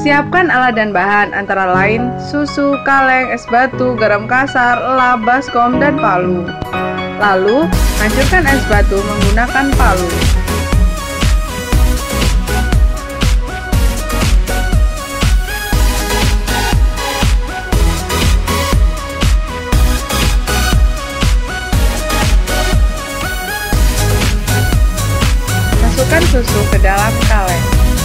Siapkan alat dan bahan antara lain susu, kaleng, es batu, garam kasar, lap, baskom, dan palu. Lalu, hancurkan es batu menggunakan palu. Masukkan susu ke dalam kaleng.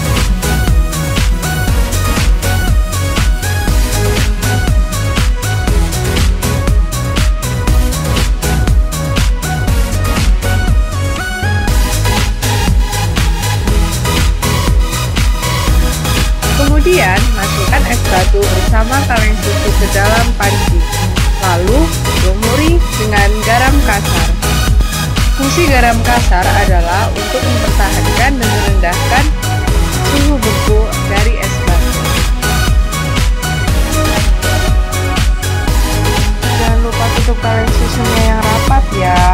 Kemudian, masukkan es batu bersama kaleng susu ke dalam panci. Lalu, lumuri dengan garam kasar. Fungsi garam kasar adalah untuk mempertahankan dan merendahkan suhu beku dari es batu. Jangan lupa tutup kaleng susunya yang rapat ya.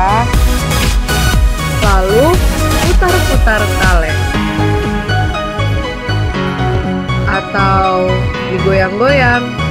Lalu, putar-putar kaleng. Atau digoyang-goyang.